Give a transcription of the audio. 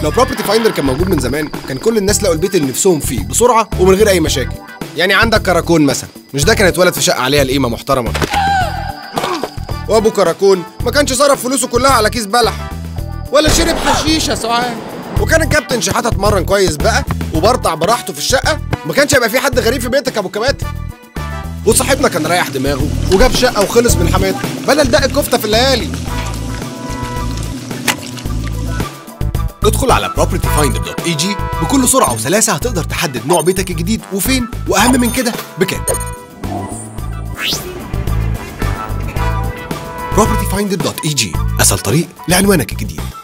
لو بروبرتي فايندر كان موجود من زمان كان كل الناس لقوا البيت اللي نفسهم فيه بسرعه ومن غير اي مشاكل. يعني عندك كراكون مثلا، مش ده كان اتولد في شقه عليها القيمه محترمه، وابو كراكون ما كانش صرف فلوسه كلها على كيس بلح ولا شرب حشيش يا سعاد، وكان الكابتن شحاته اتمرن كويس بقى وبرطع براحته في الشقه، ما كانش هيبقى في حد غريب في بيتك يا ابو كباتن. وصاحبنا كان رايح دماغه وجاب شقه وخلص من حماته بدل دق الكفته في الليالي. ادخل على propertyfinder.eg بكل سرعه وسلاسه هتقدر تحدد نوع بيتك الجديد وفين، واهم من كده بكام. propertyfinder.eg اسهل طريق لعنوانك الجديد.